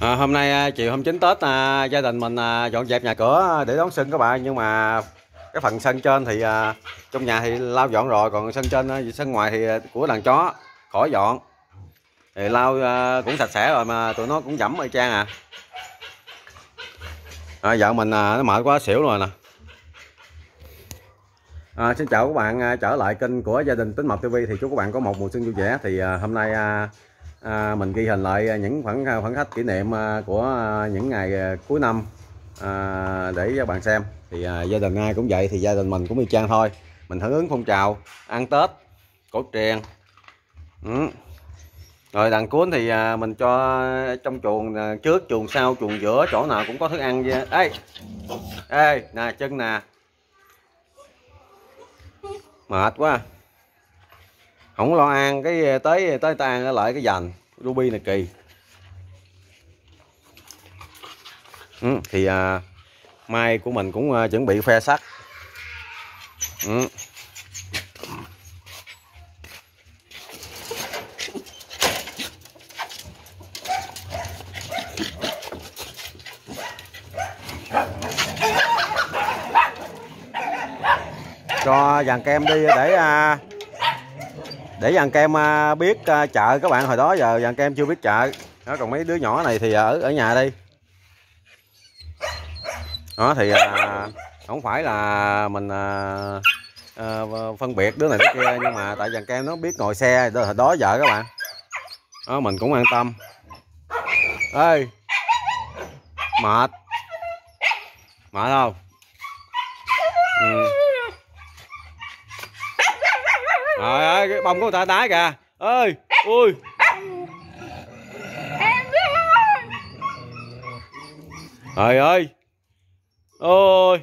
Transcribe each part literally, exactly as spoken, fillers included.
À, hôm nay à, chiều hôm chín Tết à, gia đình mình à, dọn dẹp nhà cửa để đón xuân các bạn, nhưng mà cái phần sân trên thì à, trong nhà thì lau dọn rồi, còn sân trên à, sân ngoài thì của đàn chó khỏi dọn thì lau à, cũng sạch sẽ rồi mà tụi nó cũng dẫm y chang à. À vợ mình à, nó mệt quá xỉu rồi nè. À, xin chào các bạn à, trở lại kênh của gia đình Tính Mập ti vi. Thì chúc các bạn có một mùa xuân vui vẻ. Thì à, hôm nay à, à, mình ghi hình lại những khoảnh khoảnh khắc kỷ niệm à, của à, những ngày à, cuối năm à, để các bạn xem. Thì à, gia đình ai cũng vậy, thì gia đình mình cũng y chang thôi. Mình hưởng ứng phong trào ăn Tết cổ truyền. Ừ. Rồi đằng cuốn thì à, mình cho trong chuồng à, trước, chuồng sau, chuồng giữa, chỗ nào cũng có thức ăn vậy. Ê, ê nè, chân nè, mệt quá, không lo ăn cái tới tới ta ăn lại cái dành ruby này kỳ. Ừ, thì à, mai của mình cũng à, chuẩn bị phe sắt. Ừ. Cho dàn kem đi để à, để dàn kem à, biết à, chợ các bạn. Hồi đó giờ dàn kem chưa biết chợ đó, còn mấy đứa nhỏ này thì ở ở nhà đi đó. Thì à, không phải là mình à, à, phân biệt đứa này đứa kia, nhưng mà tại dàn kem nó biết ngồi xe hồi đó giờ các bạn đó, mình cũng an tâm. Ê, mệt mệt không? Ừ. Trời ơi, cái bông của người ta đái kìa. Ơi, ui. Trời ơi. Ôi.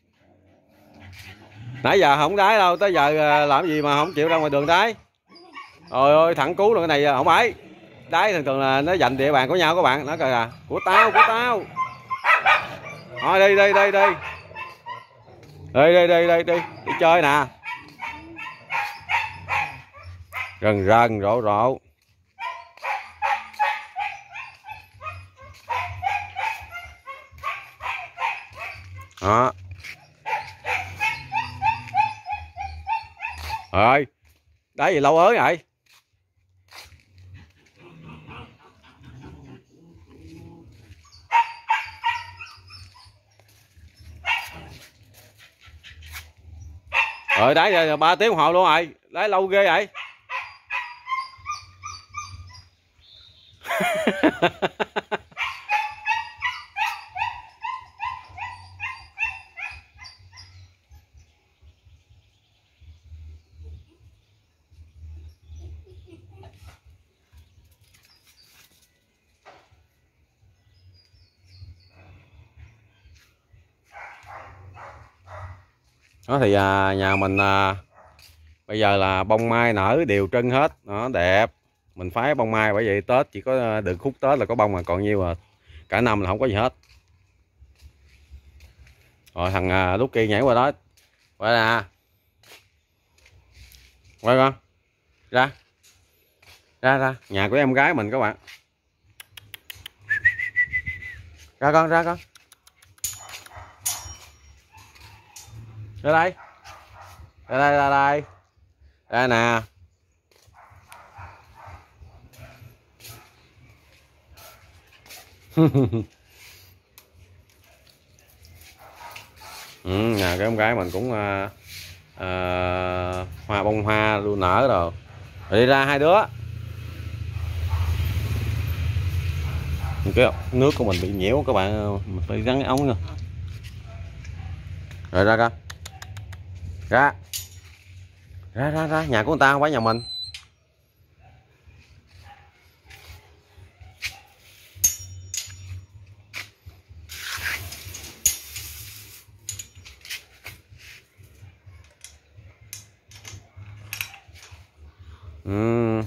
Nãy giờ không đái đâu, tới giờ làm gì mà không chịu ra ngoài đường đái. Trời ơi, thẳng cú rồi, cái này không phải. Đái thường thường là nó giành địa bàn của nhau các bạn. Nó kìa à, của tao, của tao. Thôi đi đi đi đi. Đi đi đi đi đi, đi chơi nè. Rần rần rộ rộ. Đó. Rồi. Đấy gì lâu ới vậy? Rồi đấy giờ ba tiếng đồng hồ luôn rồi. Đấy lâu ghê vậy. Đó thì à, nhà mình à, bây giờ là bông mai nở đều trân hết, nó đẹp. Mình phái bông mai bởi vậy Tết chỉ có được khúc Tết là có bông, mà còn nhiêu à, cả năm là không có gì hết. Rồi thằng à, lúc kia nhảy qua đó, qua nè, qua con, ra, ra ra, nhà của em gái mình các bạn, ra con, ra con, ra đây, ra đây, ra đây, ra nè. Ừ, nhà cái em gái mình cũng à, à, hoa bông hoa luôn nở rồi. Rồi đi ra hai đứa. Cái nước của mình bị nhiễu các bạn, mình phải gắn cái ống nha. Rồi ra con, ra, ra ra ra, nhà của người ta không phải nhà mình. Ừ.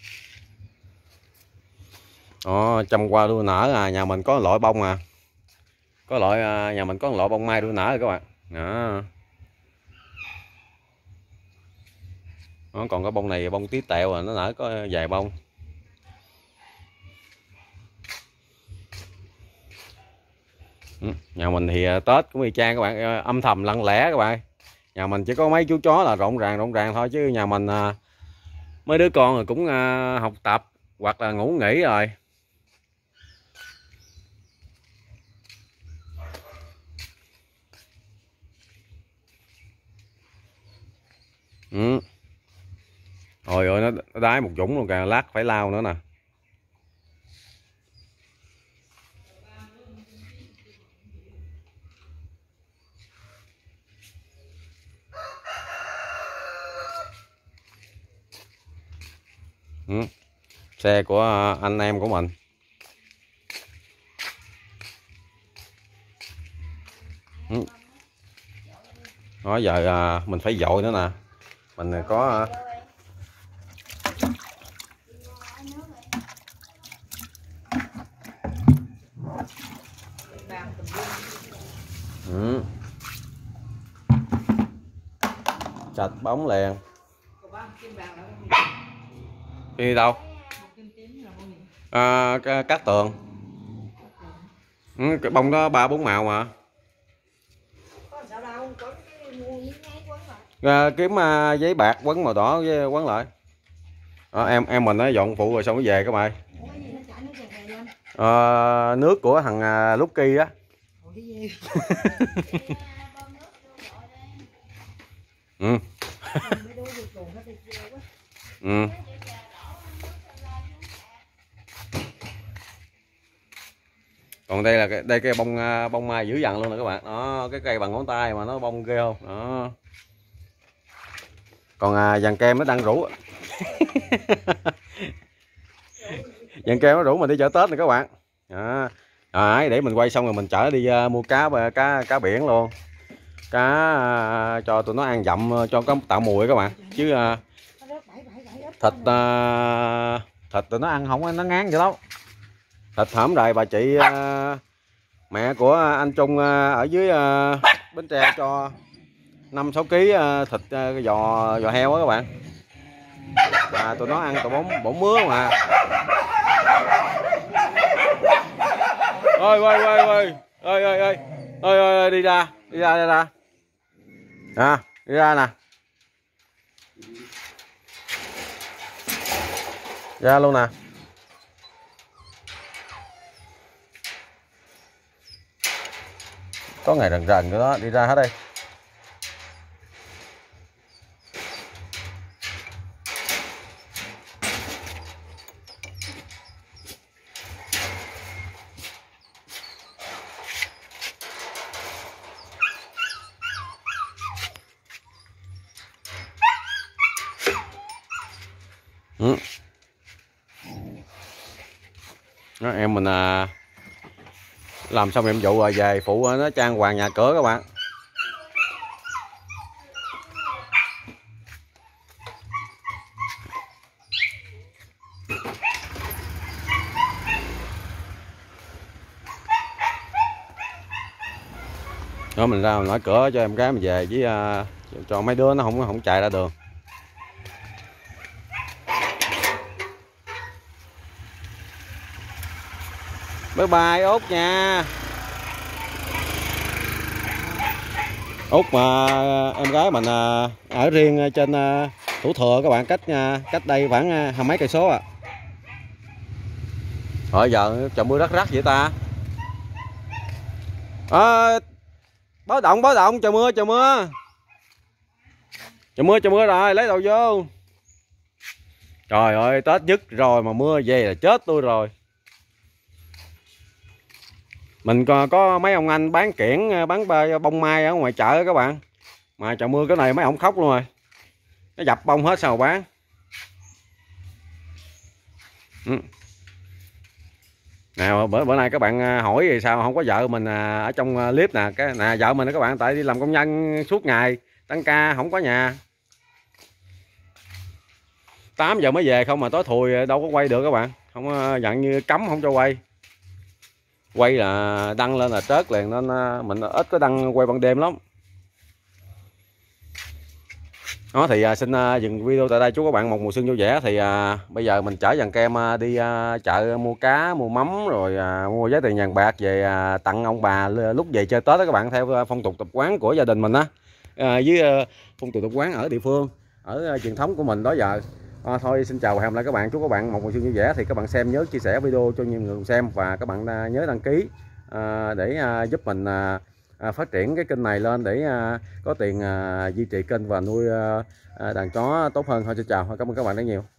Đó, trăm qua đua nở à, nhà mình có loại bông à, có loại à, nhà mình có loại bông mai đua nở rồi các bạn. Đó. Đó, còn cái bông này bông tí tẹo à, nó nở có vài bông. Ừ, nhà mình thì Tết cũng y chang các bạn, âm thầm lặng lẽ các bạn. Nhà mình chỉ có mấy chú chó là rộn ràng rộn ràng thôi, chứ nhà mình mấy đứa con rồi cũng học tập hoặc là ngủ nghỉ rồi. Ừ. Ôi ơi, nó, nó đái một dũng luôn kìa, lát phải lao nữa nè. Ừ. Xe của anh em của mình. Ừ. Nói giờ mình phải dội nữa nè. Mình có ừ. Sạch bóng liền. Đi đâu? À, cát tường. Ừ, cái bông đó ba bốn màu mà. À, kiếm uh, giấy bạc quấn màu đỏ với quấn lại. À, em em mình nó dọn phụ rồi xong mới về các bạn. À, nước của thằng uh, Lucky á. Ừ. Ừ. Còn đây là cái đây cây bông bông mai dữ dằn luôn nè các bạn. Đó, cái cây bằng ngón tay mà nó bông ghê không? Đó. Còn à, dàn kem nó đang rủ. Dàn kem nó rủ mình đi chợ Tết này các bạn. Đó. À, để mình quay xong rồi mình chở đi uh, mua cá cá cá biển luôn. Cá uh, cho tụi nó ăn dặm cho có tạo mùi các bạn. Chứ uh, thịt uh, thịt tụi nó ăn không nó ngán vậy đâu. Thịt hổm đời bà chị uh, mẹ của anh Trung uh, ở dưới uh, Bến Tre cho năm sáu ký uh, thịt uh, giò giò heo á các bạn. Và tụi nó ăn tụi bóng bổng mứa mà. Ơi ơi ơi ơi ơi ơi ơi ơi ơi đi ra đi ra đi ra à, đi ra nè, ra luôn nè. Có ngày rần rần cái đó, đi ra hết đây. Ừ. Đó, em mình à, làm xong nhiệm vụ rồi về phụ nó trang hoàng nhà cửa các bạn. Đó mình ra mình mở cửa cho em gái mình về với uh, cho mấy đứa nó không không chạy ra đường. Bye bye Út nha. Út mà em gái mình ở riêng trên Thủ Thừa các bạn, cách cách đây khoảng hai mấy cây số à. Rồi giờ trời mưa rắc rắc vậy ta. À, báo động báo động, trời mưa trời mưa. Trời mưa trời mưa rồi, lấy đầu vô. Trời ơi Tết dứt rồi mà mưa về là chết tôi rồi. Mình còn có mấy ông anh bán kiển bán bông mai ở ngoài chợ các bạn. Mà trời mưa cái này mấy ông khóc luôn rồi. Nó dập bông hết sao mà bán. Ừ. Nào bữa bữa nay các bạn hỏi thì sao không có vợ mình ở trong clip nè, cái nè vợ mình đó các bạn, tại đi làm công nhân suốt ngày tăng ca không có nhà. tám giờ mới về không mà tối thùi đâu có quay được các bạn, không dặn như cấm không cho quay. Quay là đăng lên là trớt liền, nên mình ít có đăng quay ban đêm lắm. Đó thì à, xin à, dừng video tại đây. Chúc các bạn một mùa xuân vui vẻ. Thì à, bây giờ mình chở dàn kem à, đi à, chợ mua cá, mua mắm, rồi à, mua giá tiền vàng bạc về à, tặng ông bà lúc về chơi Tết đó các bạn, theo phong tục tập quán của gia đình mình á, à, với à, phong tục tập quán ở địa phương, ở à, truyền thống của mình đó giờ. À, thôi xin chào và hẹn gặp lại các bạn. Chúc các bạn một mùa xuân vui vẻ. Thì các bạn xem nhớ chia sẻ video cho nhiều người cùng xem, và các bạn à, nhớ đăng ký à, để à, giúp mình à, à, phát triển cái kênh này lên, để à, có tiền à, duy trì kênh và nuôi à, à, đàn chó tốt hơn. Thôi xin chào, cảm ơn các bạn rất nhiều.